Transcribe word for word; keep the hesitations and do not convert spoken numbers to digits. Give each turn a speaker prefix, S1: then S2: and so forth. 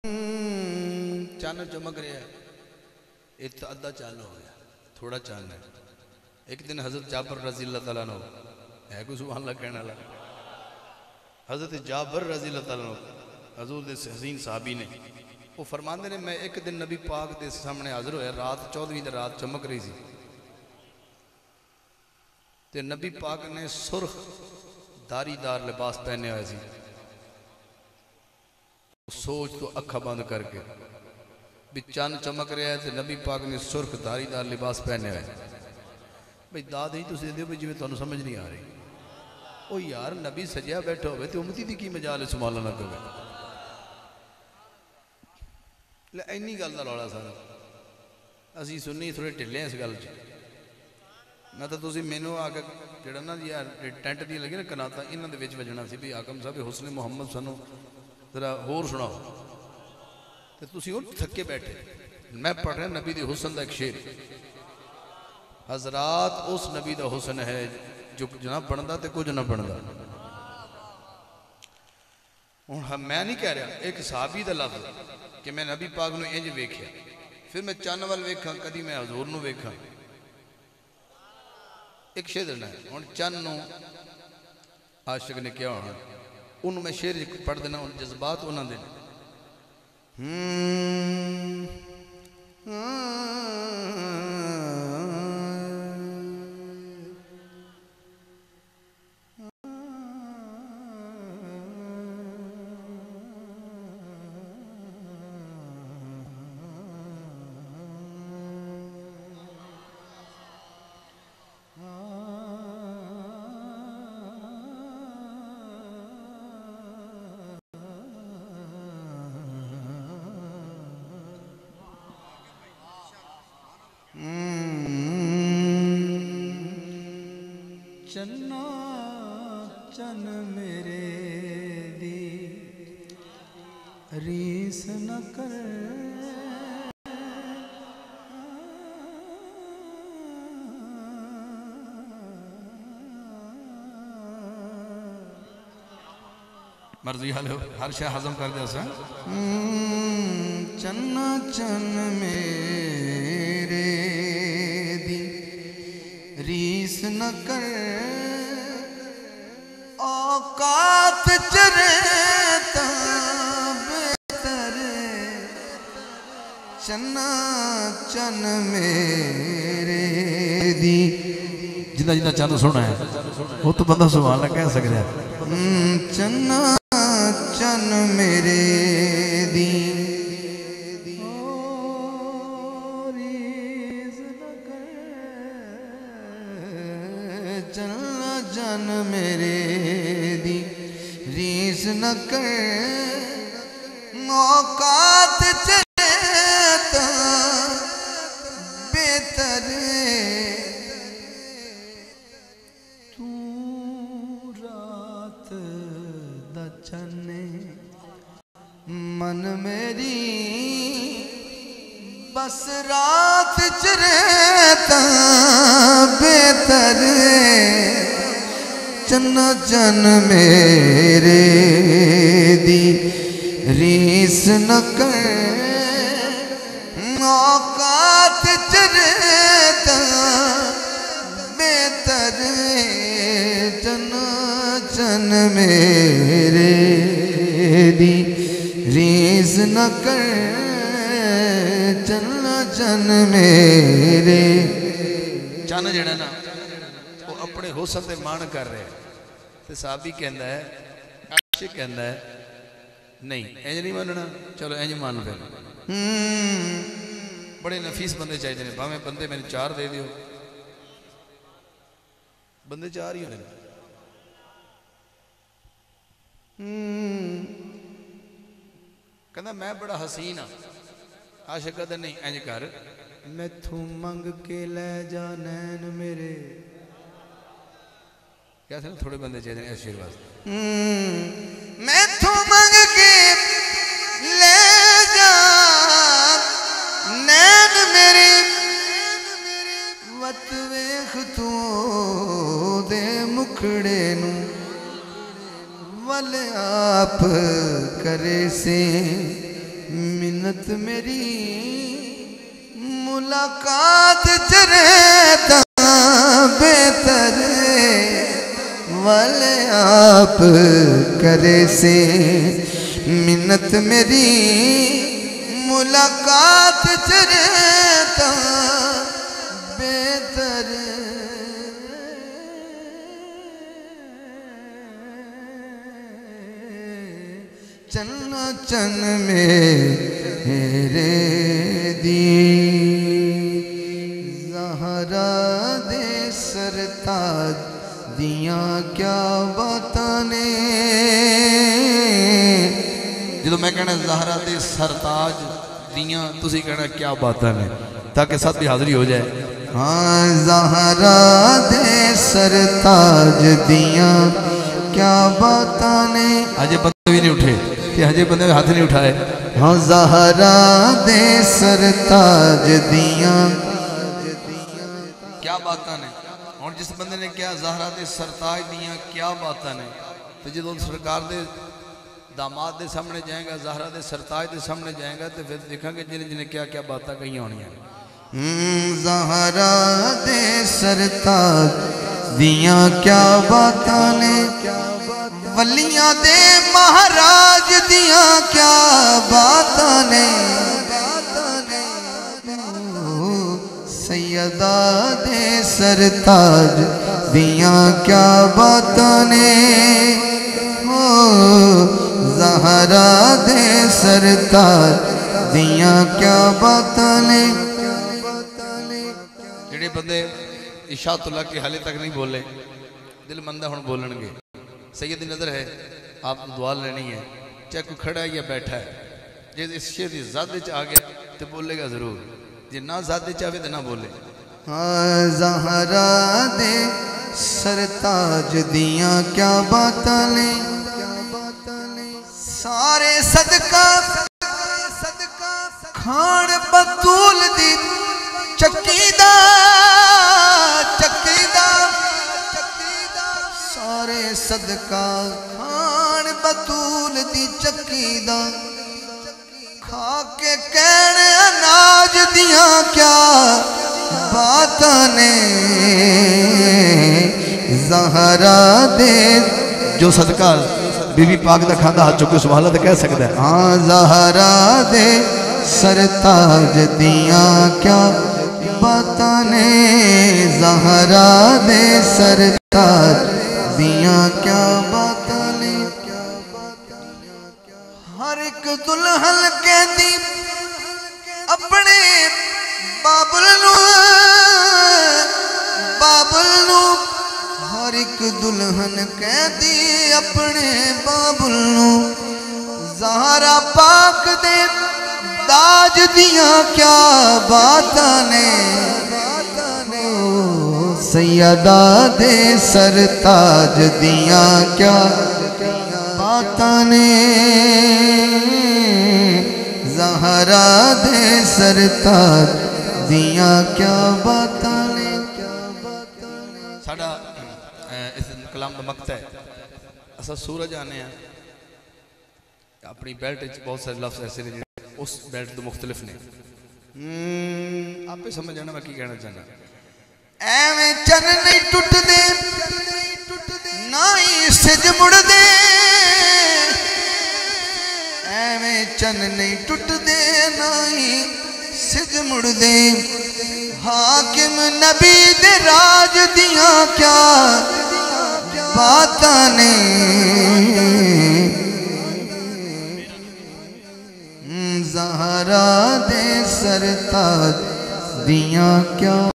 S1: चन्न चमक रहा है, एक तो अद्धा चन्न हो गया, थोड़ा चन्न है। एक दिन हजरत जाबर रजी अल्लाह तआला अन्हु है कोई सुभान अल्लाह कहने वाला, हजरत जाबर रजी अल्लाह तआला अन्हु हजूर दे हसीन साहबी ने वो फरमाते ने मैं एक दिन नबी पाक के सामने हाजिर होया, रात चौदहवीं रात चमक रही सी ते नबी पाक ने सुर्ख धारीदार लिबास पहने हुए सी। सोच तो अखा बंद करके भी चंद चमक रहा है तो नबी पाक ने सुर्ख धारीदार लिबास पहने हुए। भाई दाद ही तुम दो भी जिम्मे तुहानू समझ नहीं आ रही। ओ यार नबी सजिया बैठा हो तो उम्मती की मजाल है संभालना ना कवे। इन्नी गल का रौला सारा असी सुननी थोड़े ढिले इस गल च। मैं तो तुम मैनू आके जरा ना जी टेंट दी लगी ना कनाता इन्हों के वजना सी भी आकम साहब हुस्न मुहम्मद सानू जरा होर सुनाओ तो तुम थके बैठे। मैं पढ़ रहा नबी के हुस्न का एक शेर, हजरात उस नबी का हुस्न है जो ना बनता तो कुछ ना बनता। हूँ मैं नहीं कह रहा, एक साहबी का लफ्ज कि मैं नबी पाक नूं इंज वेख्या, फिर मैं चन्न वाल वेखा, कदी मैं हजूर नूं वेखा। एक शेर देना है हूँ चन्न नूं आशिक ने क्या होना, उन्होंने मैं शेर पढ़ देना, उन जज्बात उन्होंने
S2: चन्ना चन मेरे दी रीस न कर,
S1: मर्जी हाल हर शह हजम कर दिया सा।
S2: चन्ना चन मेरे दी रीस न कर, औकात चरे बेहतर चन्ना चन मेरे दी।
S1: जिन्ना जिन्ना चन्न सोना है वो तो बंदा सुभान अल्लाह कह सकता है।
S2: चन्ना चन मेरे दी चन्ना चन मेरे दी रीस न कर, औकात चले तो बेहतर तू रात दा चन्ने मन मेरी बस रात चरेता बेहतर चन्ना चन मेरे दी रीस न कर, औकात चरेता बेहतर चन्ना चन मेरे दी रीस न कर, चन्ना चन मेरे।
S1: चन्न जड़ा ना वो अपने हुस्न से मान कर रहे तो साहबी कहता है, आशिक कहता है नहीं इंज नहीं मानना, चलो इंज मान फिर। बड़े नफीस बंदे चाहिए, भावें बंदे मैंने चार दे दियो, बंदे चार ही होने। कहता मैं बड़ा हसीन हाँ, आशिक कहता नहीं इंज कर,
S2: मैथू मंग के ले जा नैन मेरे।
S1: क्या था थोड़े बंदे चाहिए आशीर्वाद।
S2: मैथू मंग के ले जा नैन मेरे, वत वेख तू दे मुखड़े नू वल आप करे से मिन्नत मेरी मुलाकात चरे बेहतर वाले आप करे से। मिन्नत मेरी मुलाकात चरे बेहतर चन्ना चन मेरे दी ज़हरा दे सरताज दिया क्या बातां ने।
S1: जो मैं कहना ज़हरा दे सरताज दिया तुसी कहना क्या बातां ने, ताकि सब की हाज़री हो जाए।
S2: हाँ ज़हरा दे सरताज दिया क्या बातां ने।
S1: अजे बंदे भी नहीं उठे, हजे बंदे हाथ नहीं उठाए।
S2: हाँ ज़हरा दे सरताज दिया
S1: क्या बातां ने। और जिस बंदे ने क्या ज़हरा दे सरताज दिया क्या बातां ने, तो जो सरकार दे दामाद के सामने जाएगा, ज़हरा दे सरताज के सामने जाएगा, तो फिर देखेंगे जिन्हें जिन्हें क्या क्या बातें कही होनी।
S2: ज़हरा दे सरताज दिया क्या बातां ने। वलियां दे महाराज दिया क्या बातां ने। सैयदा दे सरताज दिया क्या बातां ने। ज़हरा दे सरताज दिया क्या बातां ने।
S1: जेड़े बंदे इशातुल्ला के हाले तक नहीं बोले, दिल मंदा हुण बोलणगे। सैयद की नज़र है, आप दुआ लेनी है, चाहे कोई खड़ा है या बैठा है। जे इस शेर की ज़ात आ गया तो बोलेगा जरूर, जे ना ज़ात चाहे तो ना बोले।
S2: हाँ ज़हरा दे सरताज दिया क्या बातां ने। सारे सदका खान बतूल दी चक्कीदा चक्कीदा सारे सदका खान बतूल दी चक्कीदा। खा के कहण अनाज दिया क्या बातां ने। ज़हरा दे
S1: जो सदका बीबी पाक दा खांदा हाथ चुके सुभान अल्लाह कह सकता है।
S2: हाँ ज़हरा दे सरताज दिया क्या बातां ने। ज़हरा दे सरताज दिया क्या बातां ने। हर एक दुल्हन कहती अपने बाबुल नू बाबुल नू। हर एक दुल्हन कहती अपने बाबुल नू। ज़हरा पाक दे दाज दिया क्या बातां ने। सैयदा दे सरताज दिया क्या बातां ने। ज़हरा दे सरताज दिया क्या बातां ने।
S1: साडा इस कलाम का मकता है, असा सूरज आने हैं अपनी बेल्ट बहुत सारे लफ्ज़ ऐसे ने उस बेल्ट तो मुख्तलिफ ने। आपे समझ आना मैं की कहना चाहना।
S2: एवें चन नहीं टुटदे ना ही सिज मुड़दे। एवें चन नहीं टुटदे ना ही सिज मुड़दे। हाकिम नबी दे राज दिया क्या बातां ने। ज़हरा दे सरताज दिया क्या